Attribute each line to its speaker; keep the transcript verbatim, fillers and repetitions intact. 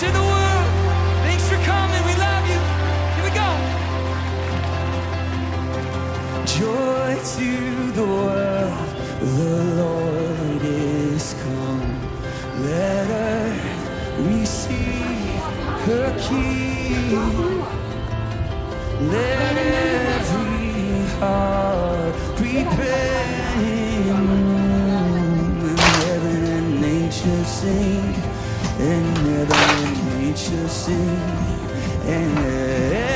Speaker 1: to the world. Thanks for coming, we love you. Here we go. Joy to the world, the Lord is come. Let earth receive her King. Let every heart prepare him. And heaven and nature sing, and heaven and nature sing, and